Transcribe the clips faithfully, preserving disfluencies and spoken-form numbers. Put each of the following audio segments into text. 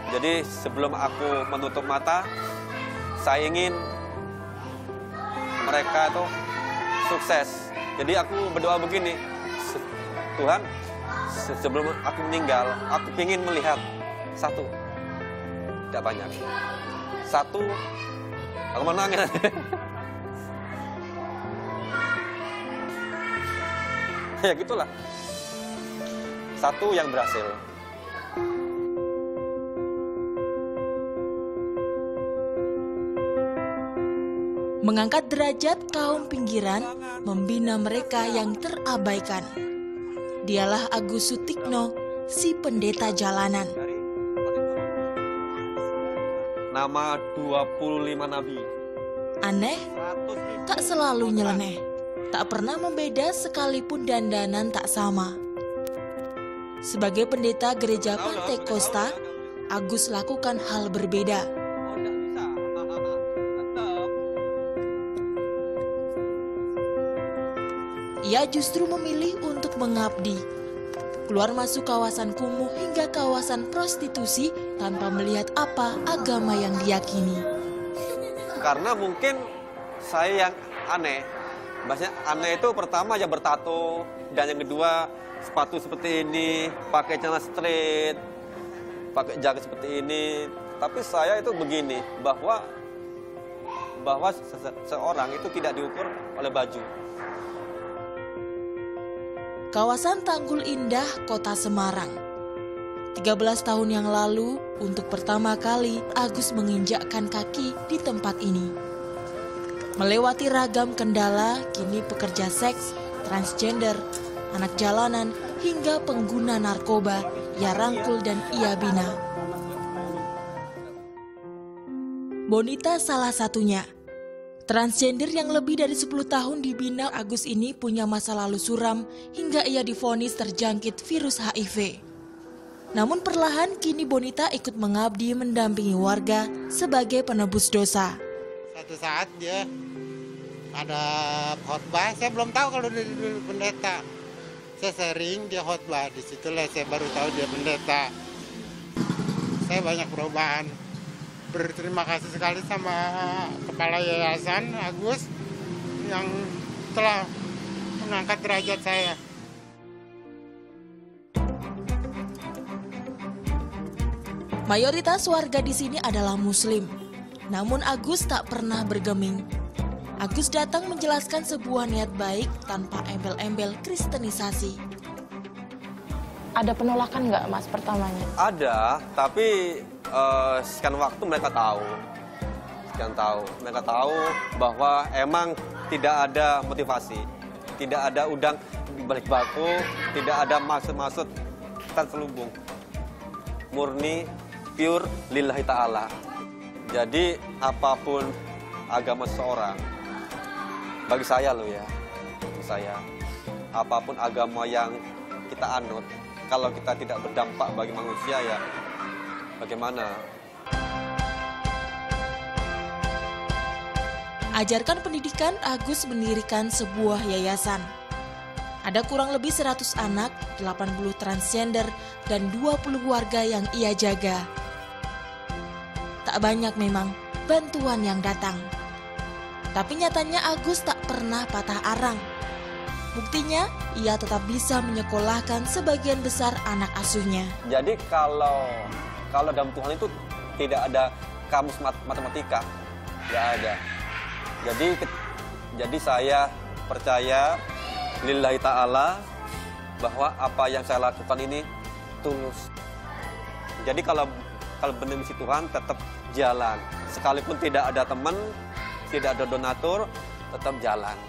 Jadi sebelum aku menutup mata, saya ingin mereka itu sukses. Jadi aku berdoa begini, Tuhan, sebelum aku meninggal, aku ingin melihat satu, tidak banyak, satu, aku menangis. Ya gitulah, satu yang berhasil. Mengangkat derajat kaum pinggiran, membina mereka yang terabaikan. Dialah Agus Sutikno, si pendeta jalanan. Nama dua puluh lima nabi. Aneh, tak selalu nyeleneh. Tak pernah membeda sekalipun dandanan tak sama. Sebagai pendeta gereja Pantekosta, Agus lakukan hal berbeda. Ia justru memilih untuk mengabdi, keluar masuk kawasan kumuh hingga kawasan prostitusi tanpa melihat apa agama yang diyakini. Karena mungkin saya yang aneh. Maksudnya aneh itu pertama ya bertato, dan yang kedua sepatu seperti ini, pakai celana straight, pakai jaket seperti ini. Tapi saya itu begini, bahwa bahwa seseorang itu tidak diukur oleh baju. Kawasan Tanggul Indah, Kota Semarang. tiga belas tahun yang lalu, untuk pertama kali Agus menginjakkan kaki di tempat ini. Melewati ragam kendala, kini pekerja seks, transgender, anak jalanan, hingga pengguna narkoba, ia rangkul dan ia bina. Bonita salah satunya. Transgender yang lebih dari sepuluh tahun dibina Agus ini punya masa lalu suram hingga ia divonis terjangkit virus H I V. Namun perlahan kini Bonita ikut mengabdi mendampingi warga sebagai penebus dosa. Satu saat dia ada khotbah, saya belum tahu kalau dia pendeta. Saya sering dia khotbah, di situlah saya baru tahu dia pendeta. Saya banyak perubahan. Berterima kasih sekali sama Kepala Yayasan Agus yang telah mengangkat derajat saya. Mayoritas warga di sini adalah Muslim, namun Agus tak pernah bergeming. Agus datang menjelaskan sebuah niat baik tanpa embel-embel kristenisasi. Ada penolakan nggak, Mas, pertamanya? Ada, tapi uh, sekian waktu mereka tahu. Sekian tahu. Mereka tahu bahwa emang tidak ada motivasi. Tidak ada udang di balik batu, tidak ada maksud-maksud tan selubung. Murni, pure, lillahi ta'ala. Jadi apapun agama seseorang, bagi saya loh ya, bagi saya, apapun agama yang kita anut, kalau kita tidak berdampak bagi manusia ya bagaimana? Ajarkan pendidikan, Agus mendirikan sebuah yayasan. Ada kurang lebih seratus anak, delapan puluh transgender, dan dua puluh warga yang ia jaga. Tak banyak memang bantuan yang datang. Tapi nyatanya Agus tak pernah patah arang. Buktinya, ia tetap bisa menyekolahkan sebagian besar anak asuhnya. Jadi kalau kalau dalam Tuhan itu tidak ada kamus matematika, tidak ada. Jadi jadi saya percaya lillahi ta'ala bahwa apa yang saya lakukan ini tulus. Jadi kalau kalau benar misi Tuhan tetap jalan. Sekalipun tidak ada teman, tidak ada donatur, tetap jalan.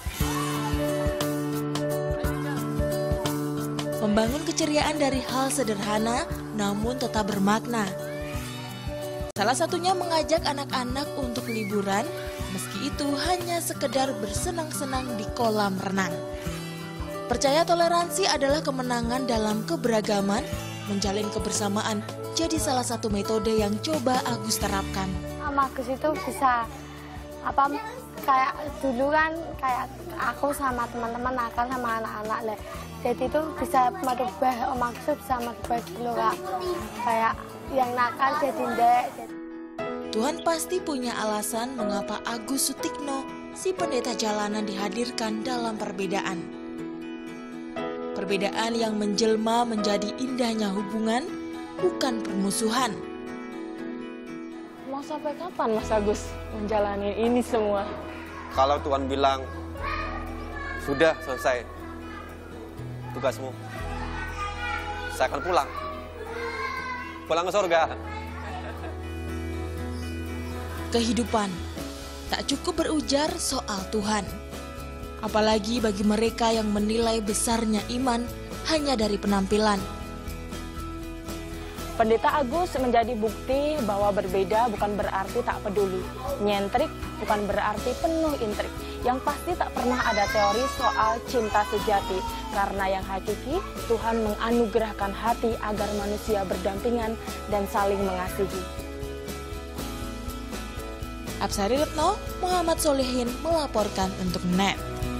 Membangun keceriaan dari hal sederhana namun tetap bermakna. Salah satunya mengajak anak-anak untuk liburan, meski itu hanya sekedar bersenang-senang di kolam renang. Percaya toleransi adalah kemenangan dalam keberagaman, menjalin kebersamaan jadi salah satu metode yang coba Agus terapkan. Sama Agus itu bisa apa kayak dulu kan kayak aku sama teman-teman nakal sama anak-anak lah. Jadi itu bisa merubah Om Agus bisa merubah dulu Kak. Kayak yang nakal jadi ndek. Tuhan pasti punya alasan mengapa Agus Sutikno, si pendeta jalanan, dihadirkan dalam perbedaan. Perbedaan yang menjelma menjadi indahnya hubungan, bukan permusuhan. Mau sampai kapan Mas Agus menjalani ini semua? Kalau Tuhan bilang, sudah selesai tugasmu, saya akan pulang. Pulang ke surga. Kehidupan tak cukup berujar soal Tuhan. Apalagi bagi mereka yang menilai besarnya iman hanya dari penampilan. Pendeta Agus menjadi bukti bahwa berbeda bukan berarti tak peduli. Nyentrik bukan berarti penuh intrik. Yang pasti tak pernah ada teori soal cinta sejati. Karena yang hakiki, Tuhan menganugerahkan hati agar manusia berdampingan dan saling mengasihi. Absari Retno, Muhammad Solihin melaporkan untuk N E T.